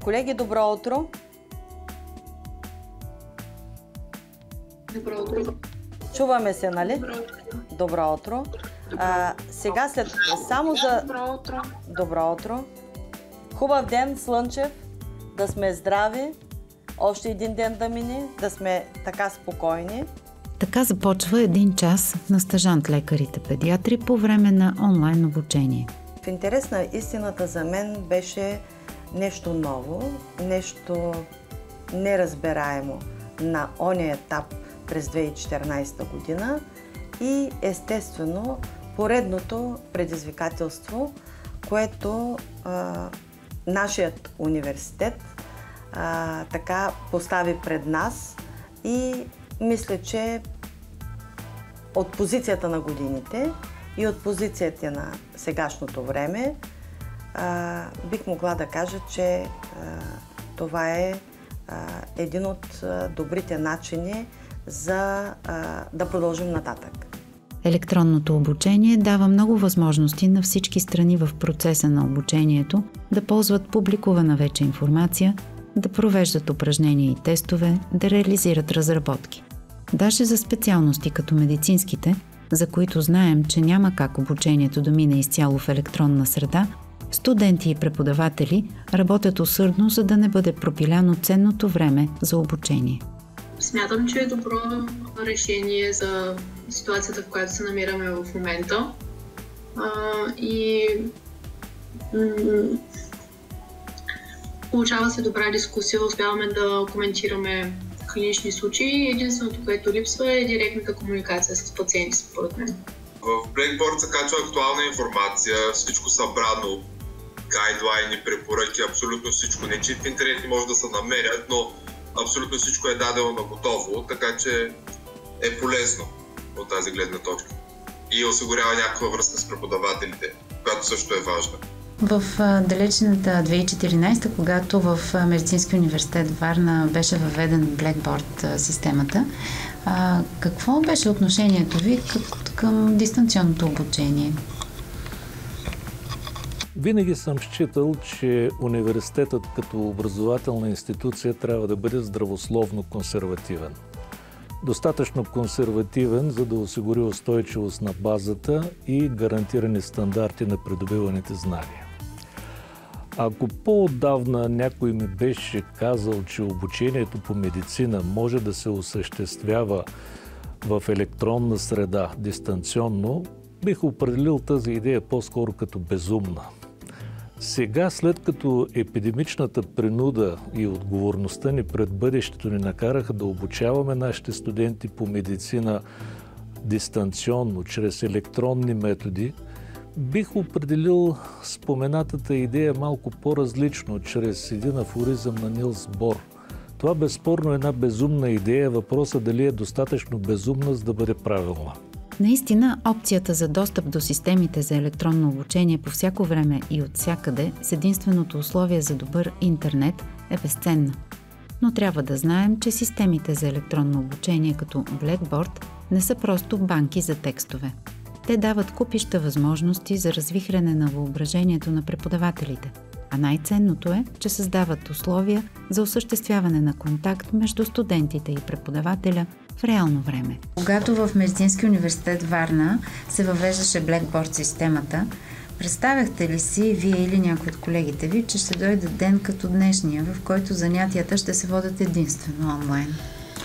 Колеги, добро утро! Добро утро. Чуваме се, нали? Добро утро. Добро утро. Сега само за... Добро утро. Добро утро. Хубав ден, слънчев, да сме здрави, още един ден да мине, да сме така спокойни. Така започва един час на стажант-лекарите педиатри по време на онлайн обучение. В интерес на истината за мен беше нещо ново, нещо неразбираемо на ония етап през 2014 година и естествено поредното предизвикателство, което нашият университет така постави пред нас и мисля, че от позицията на годините и от позицията на сегашното време бих могла да кажа, че това е един от добрите начини за да продължим нататък. Електронното обучение дава много възможности на всички страни в процеса на обучението да ползват публикувана вече информация, да провеждат упражнения и тестове, да реализират разработки. Даже за специалности като медицинските, за които знаем, че няма как обучението да мине изцяло в електронна среда, студенти и преподаватели работят усърдно, за да не бъде пропиляно ценното време за обучение. Смятам, че е добро решение за ситуацията, в която се намираме в момента. Получава се добра дискусия, успяваме да коментираме клинични случаи. Единственото, което липсва е директната комуникация с пациенти, според мен. В Blackboard се качва актуална информация, всичко събрано, гайдлайни, препоръки, абсолютно всичко. Не че в интернет не може да се намерят, но абсолютно всичко е дадено на готово, така че е полезно от тази гледна точка. И осигурява някаква връзка с преподавателите, която също е важна. В далечната 2014, когато в Медицински университет Варна беше въведен Blackboard системата, какво беше отношението ви към дистанционното обучение? Винаги съм считал, че университетът като образователна институция трябва да бъде здравословно консервативен. Достатъчно консервативен, за да осигури устойчивост на базата и гарантирани стандарти на придобиваните знания. Ако по-отдавна някой ми беше казал, че обучението по медицина може да се осъществява в електронна среда, дистанционно, бих определил тази идея по-скоро като безумна. Сега, след като епидемичната принуда и отговорността ни пред бъдещето ни накараха да обучаваме нашите студенти по медицина дистанционно, чрез електронни методи, бих определил споменатата идея малко по-различно, чрез един афоризъм на Нилс Бор. Това безспорно е една безумна идея, въпросът дали е достатъчно безумна, за да бъде правилна. Наистина, опцията за достъп до системите за електронно обучение по всяко време и от всякъде с единственото условие за добър интернет е безценна. Но трябва да знаем, че системите за електронно обучение като Blackboard не са просто банки за текстове. Те дават купища възможности за развихрене на въображението на преподавателите. А най-ценното е, че създават условия за осъществяване на контакт между студентите и преподавателя в реално време. Когато в Медицински университет Варна се въвеждаше Blackboard системата, представяхте ли си, вие или някой от колегите ви, че ще дойде ден като днешния, в който занятията ще се водят единствено онлайн?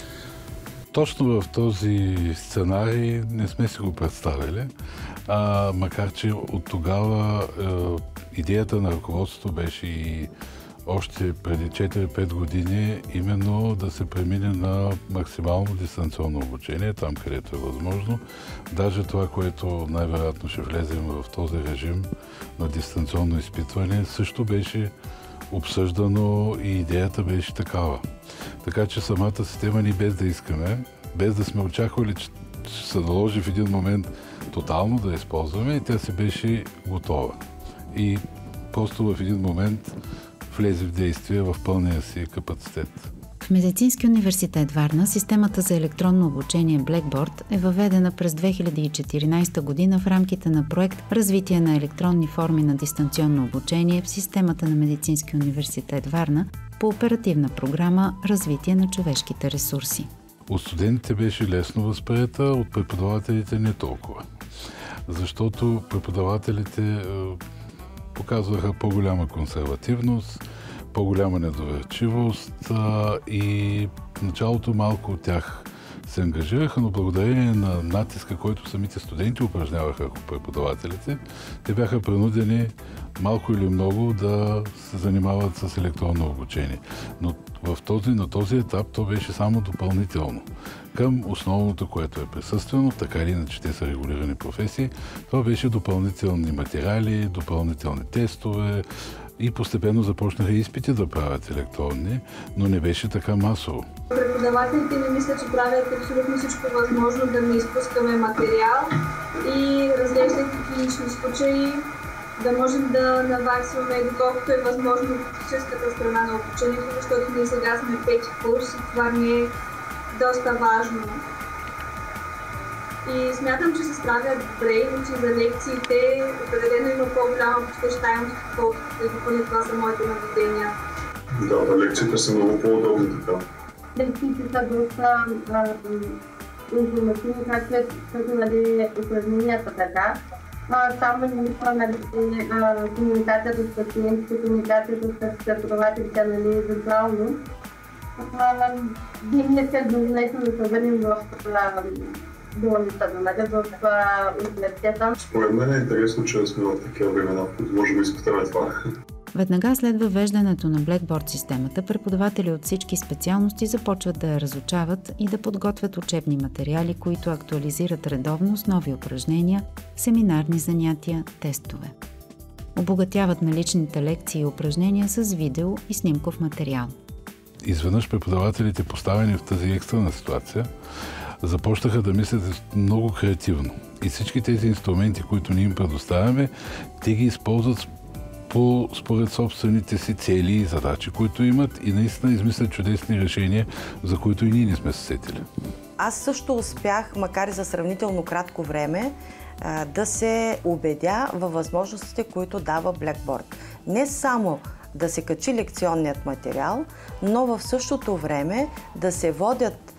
Точно в този сценарий не сме си го представили, макар че от тогава идеята на ръководството беше и още преди 4-5 години именно да се премине на максимално дистанционно обучение, там където е възможно. Даже това, което най-вероятно ще влезем в този режим на дистанционно изпитване, също беше обсъждано и идеята беше такава. Така че самата система ни без да искаме, без да сме очаквали, че ще се наложи в един момент тотално да използваме и тя си беше готова. И просто в един момент влезе в действие в пълния си капацитет. В Медицински университет Варна системата за електронно обучение Blackboard е въведена през 2014 година в рамките на проект «Развитие на електронни форми на дистанционно обучение» в системата на Медицински университет Варна по оперативна програма «Развитие на човешките ресурси». От студентите беше лесно възприета, от преподавателите не толкова. Защото преподавателите показваха по-голяма консервативност, по-голяма недоверчивост и в началото малко от тях се ангажираха, но благодарение на натиска, който самите студенти упражняваха върху преподавателите, те бяха принудени малко или много да се занимават с електронно обучение. Но на този етап то беше само допълнително към основното, което е присъствено, така или иначе те са регулирани професии. Това беше допълнителни материали, допълнителни тестове и постепенно започнаха изпити да правят електронни, но не беше така масово. Преподавателите не мислят, че правят абсолютно всичко възможно да не изпускаме материал и разглеждайки клинични случаи, да можем да наваксваме доколкото е възможно практическата страна на обучението, защото ние сега сме пети курс и това ни е доста важно. И смятам, че се справят добре, иначе за лекциите определено има по-голяма посещаемост, отколкото поне това са моите наблюдения. Да, лекциите са много по-удобни така. Лекциите са доста информативни, както упражненията така. Само не мисля, комуникацията с пациентите, комуникацията с преподавателите, визуално. Дневният след донесено да се върнем в болницата, в университета. Според мен е интересно, че сме в такива времена, в които можем да изпитаме това. Веднага след въвеждането на Blackboard системата, преподаватели от всички специалности започват да я разучават и да подготвят учебни материали, които актуализират редовно с нови упражнения, семинарни занятия, тестове. Обогатяват наличните лекции и упражнения с видео и снимков материал. Изведнъж преподавателите, поставени в тази екстрена ситуация, започнаха да мислят много креативно. И всички тези инструменти, които ние им предоставяме, те ги използват според собствените си цели и задачи, които имат и наистина измислят чудесни решения, за които и ние не сме се сетили. Аз също успях, макар и за сравнително кратко време, да се убедя във възможностите, които дава Blackboard. Не само да се качи лекционният материал, но в същото време да се водят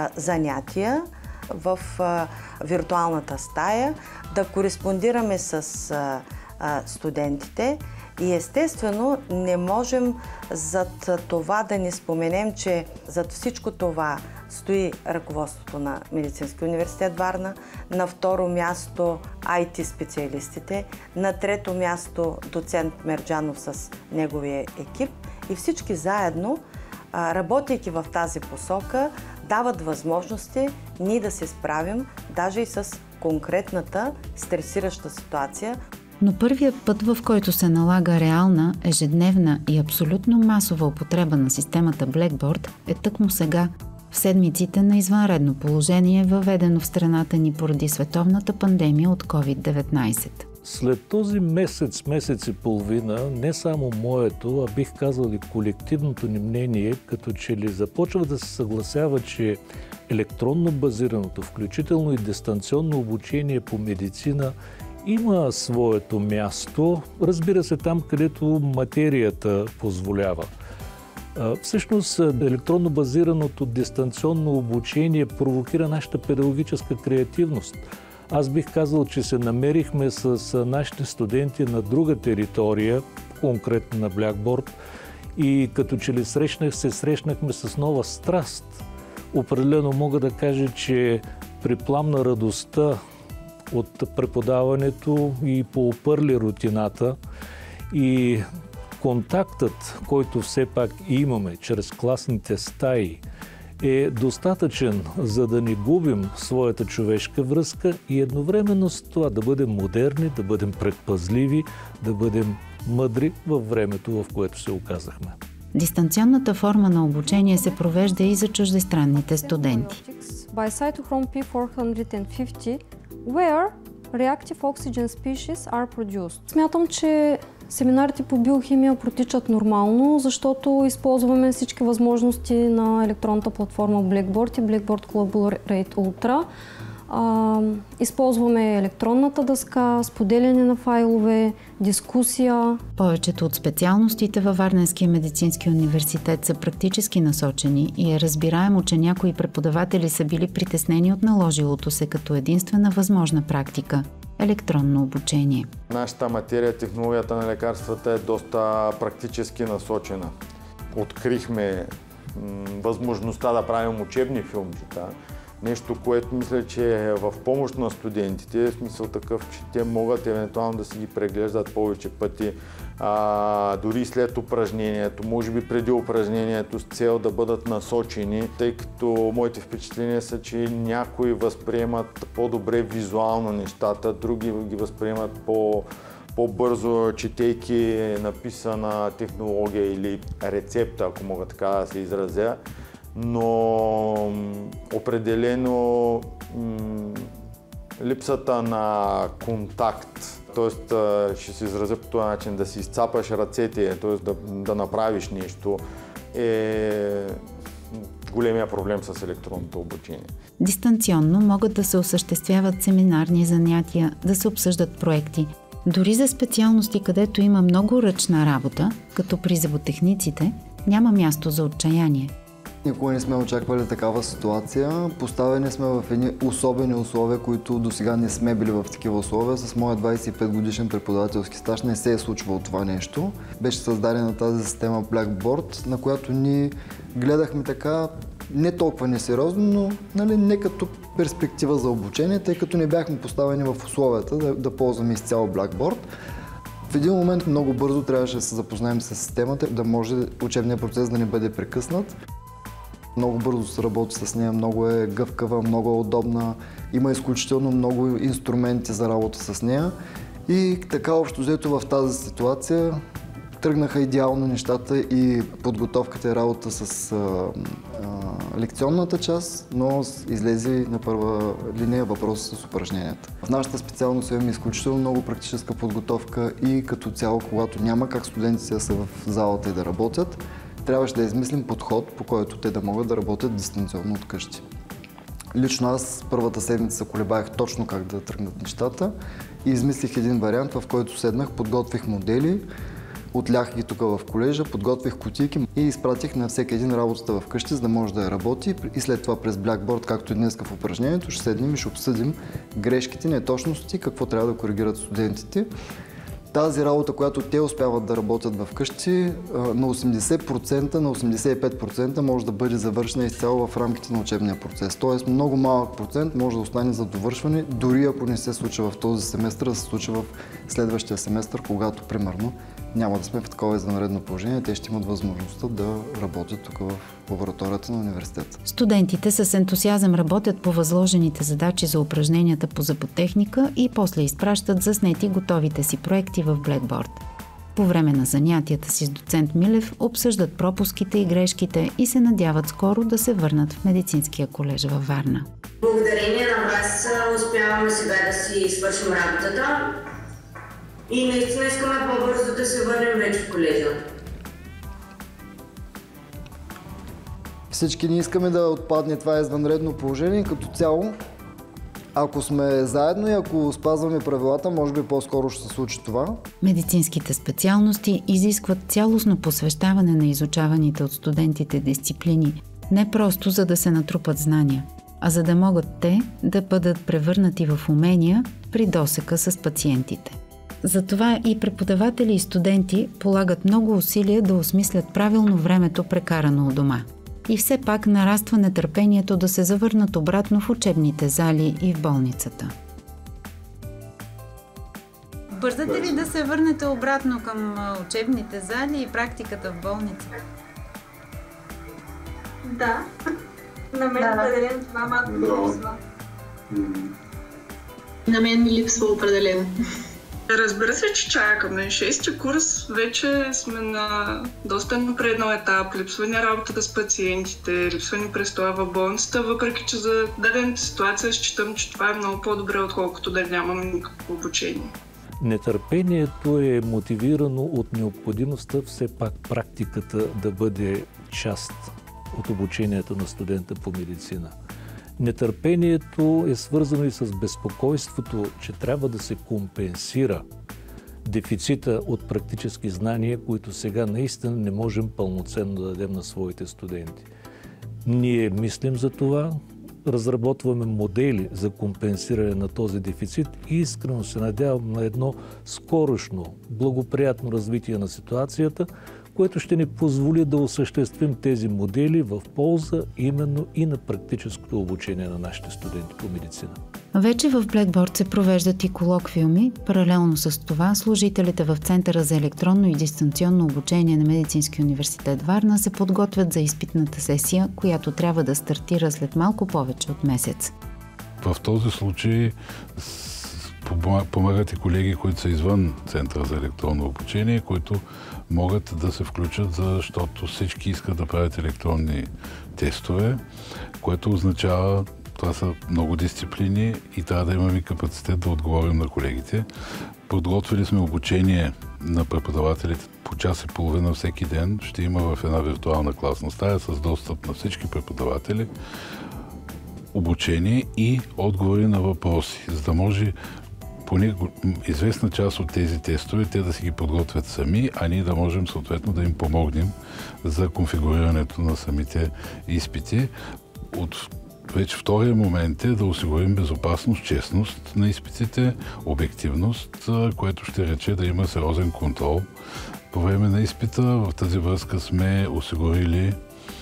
занятия в виртуалната стая, да кореспондираме с студентите и естествено не можем зад това да не споменем, че зад всичко това стои ръководството на Медицински университет Варна, на второ място IT специалистите, на трето място доцент Мерджанов с неговия екип и всички заедно, работейки в тази посока, дават възможности ние да се справим даже и с конкретната стресираща ситуация. Но първият път, в който се налага реална, ежедневна и абсолютно масова употреба на системата Blackboard е тъкмо сега, в седмиците на извънредно положение, въведено в страната ни поради световната пандемия от COVID-19. След този месец и половина, не само моето, а бих казал и колективното ни мнение, като че ли започва да се съгласява, че електронно базираното, включително и дистанционно обучение по медицина има своето място, разбира се, там, където материята позволява. Всъщност, електронно базираното дистанционно обучение провокира нашата педагогическа креативност. Аз бих казал, че се намерихме с нашите студенти на друга територия, конкретно на Blackboard, и като че ли се срещнахме с нова страст. Определено мога да кажа, че припламна радостта от преподаването и поопърли рутината и контактът, който все пак имаме чрез класните стаи, е достатъчен, за да не губим своята човешка връзка и едновременно с това да бъдем модерни, да бъдем предпазливи, да бъдем мъдри във времето, в което се оказахме. Дистанционната форма на обучение се провежда и за чуждестранните студенти. By cytochrome P450, where reactive oxygen species are produced. Смятам, че Семинарите по биохимия протичат нормално, защото използваме всички възможности на електронната платформа Blackboard и Blackboard Collaborate Ultra. Използваме електронната дъска, споделяне на файлове, дискусия. Повечето от специалностите във Варненския медицински университет са практически насочени и е разбираемо, че някои преподаватели са били притеснени от наложилото се като единствена възможна практика – електронно обучение. Нашата материя, технологията на лекарствата е доста практически насочена. Открихме възможността да правим учебни филмчета. Нещо, което мисля, че е в помощ на студентите, в смисъл такъв, че те могат евентуално да си ги преглеждат повече пъти, дори след упражнението, може би преди упражнението, с цел да бъдат насочени, тъй като моите впечатления са, че някои възприемат по-добре визуално нещата, други ги възприемат по-бързо, четейки написана технология или рецепта, ако мога така да се изразя. Но определено липсата на контакт, т.е. ще се изразя по този начин, да си изцапаш ръцете, т.е. да направиш нещо, е големия проблем с електронното обучение. Дистанционно могат да се осъществяват семинарни занятия, да се обсъждат проекти. Дори за специалности, където има много ръчна работа, като при зъботехниците, няма място за отчаяние. Никога не сме очаквали такава ситуация. Поставени сме в едни особени условия, които досега не сме били в такива условия. С моя 25 годишен преподавателски стаж не се е случвало това нещо. Беше създадена тази система Blackboard, на която ние гледахме така не толкова несериозно, но не като перспектива за обучение, тъй като не бяхме поставени в условията да ползваме изцяло Blackboard. В един момент много бързо трябваше да се запознаем с системата, да може учебният процес да не бъде прекъснат. Много бързо се работи с нея, много е гъвкава, много е удобна, има изключително много инструменти за работа с нея и така общо взето в тази ситуация тръгнаха идеално нещата и подготовката и работа с лекционната част, но излезе на първа линия въпроса с упражненията. В нашата специалност имаме изключително много практическа подготовка и като цяло, когато няма как студентите да са в залата и да работят, трябваше да измислим подход, по който те да могат да работят дистанционно от къщи. Лично аз първата седмица се колебаех точно как да тръгнат нещата и измислих един вариант, в който седнах, подготвих модели, отлях ги тук в колежа, подготвих кутийки и изпратих на всеки един работата в къщи, за да може да я работи и след това през Blackboard, както и днес в упражнението, ще седнем и ще обсъдим грешките, неточности, какво трябва да коригират студентите. Тази работа, която те успяват да работят в къщи, на 80%, на 85% може да бъде завършена изцяло в рамките на учебния процес. Тоест много малък процент може да остане за довършване, дори ако не се случва в този семестър, да се случва в следващия семестър, когато примерно няма да сме в такова извънредно положение, те ще имат възможността да работят тук в лабораторията на университета. Студентите с ентусиазъм работят по възложените задачи за упражненията по зъботехника и после изпращат заснети готовите си проекти в Blackboard. По време на занятията си с доцент Милев обсъждат пропуските и грешките и се надяват скоро да се върнат в медицинския колеж във Варна. Благодарение на вас успяваме сега да си свършим работата и наистина искаме по-бързо да се върнем вече в колежа. Всички ние искаме да отпадне това извънредно положение. Като цяло, ако сме заедно и ако спазваме правилата, може би по-скоро ще се случи това. Медицинските специалности изискват цялостно посвещаване на изучаваните от студентите дисциплини, не просто за да се натрупат знания, а за да могат те да бъдат превърнати в умения при досека с пациентите. Затова и преподаватели и студенти полагат много усилия да осмислят правилно времето, прекарано у дома. И все пак нараства нетърпението да се завърнат обратно в учебните зали и в болницата. Бързате ли да се върнете обратно към учебните зали и практиката в болницата? Да. На мен определено това малко ми липсва. На мен ми липсва определено. Разбира се, че чакаме. 6-ти курс вече сме на доста напреднал етап. Липсва ни работата с пациентите, липсва ни престоя в болницата, въпреки че за дадената ситуация считам, че това е много по-добре, отколкото да нямам никакво обучение. Нетърпението е мотивирано от необходимостта все пак практиката да бъде част от обучението на студента по медицина. Нетърпението е свързано и с безпокойството, че трябва да се компенсира дефицита от практически знания, които сега наистина не можем пълноценно да дадем на своите студенти. Ние мислим за това, разработваме модели за компенсиране на този дефицит и искрено се надявам на едно скорошно, благоприятно развитие на ситуацията, което ще ни позволи да осъществим тези модели в полза именно и на практическото обучение на нашите студенти по медицина. Вече в Blackboard се провеждат и колоквиуми. Паралелно с това, служителите в Центъра за електронно и дистанционно обучение на Медицинския университет Варна се подготвят за изпитната сесия, която трябва да стартира след малко повече от месец. В този случай помагат и колеги, които са извън Центъра за електронно обучение, които могат да се включат, защото всички искат да правят електронни тестове, което означава, това са много дисциплини и трябва да имаме капацитет да отговорим на колегите. Подготвили сме обучение на преподавателите по час и половина всеки ден. Ще има в една виртуална класна стая с достъп на всички преподаватели, обучение и отговори на въпроси, за да може поне известна част от тези тестове те да си ги подготвят сами, а ние да можем съответно да им помогнем за конфигурирането на самите изпити. Вече втория момент е да осигурим безопасност, честност на изпитите, обективност, което ще рече да има сериозен контрол по време на изпита. В тази връзка сме осигурили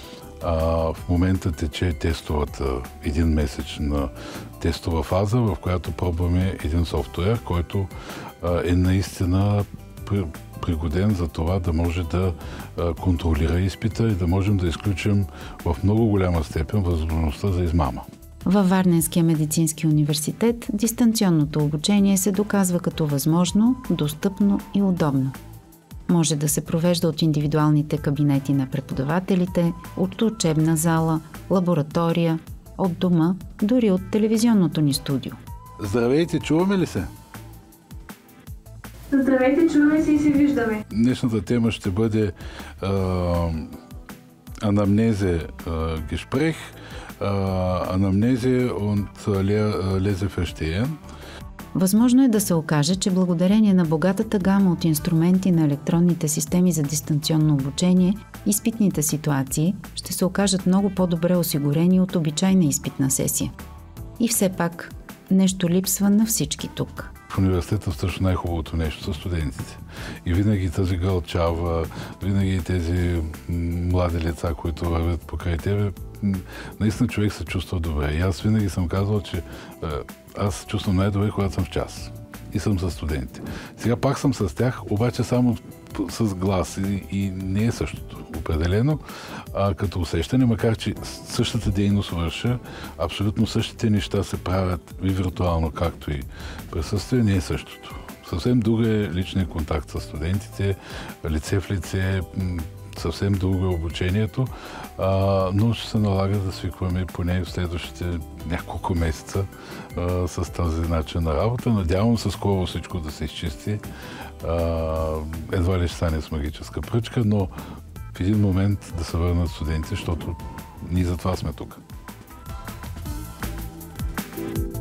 в момента тече тестовата един месечна тестова фаза, в която пробваме един софтуер, който е наистина пригоден за това да може да контролира изпита и да можем да изключим в много голяма степен възможността за измама. Във Варненския медицински университет дистанционното обучение се доказва като възможно, достъпно и удобно. Може да се провежда от индивидуалните кабинети на преподавателите, от учебна зала, лаборатория, от дома, дори от телевизионното ни студио. Здравейте, чуваме ли се? Здравейте, чуваме се и се виждаме. Днешната тема ще бъде анамнезе Gespräch, анамнезе und Leseverstehen. Възможно е да се окаже, че благодарение на богатата гама от инструменти на електронните системи за дистанционно обучение, изпитните ситуации ще се окажат много по-добре осигурени от обичайна изпитна сесия. И все пак нещо липсва на всички тук. В университета също най-хубавото нещо са студентите. И винаги тази гълчава, винаги тези млади лица, които вървят покрай тебе, наистина човек се чувства добре. И аз винаги съм казвал, че аз се чувствам най-добре, когато съм в час. И съм със студентите. Сега пак съм с тях, обаче само с глас и не е същото. Определено, като усещане, макар че същата дейност върша, абсолютно същите неща се правят и виртуално, както и присъствие, не е същото. Съвсем друг е личният контакт с студентите, лице в лице, съвсем друго е обучението, но ще се налага да свикваме поне в следващите няколко месеца с този начин на работа. Надявам се скоро всичко да се изчисти. Едва ли ще стане с магическа пръчка, но в един момент да се върнат студенти, защото ние за това сме тук.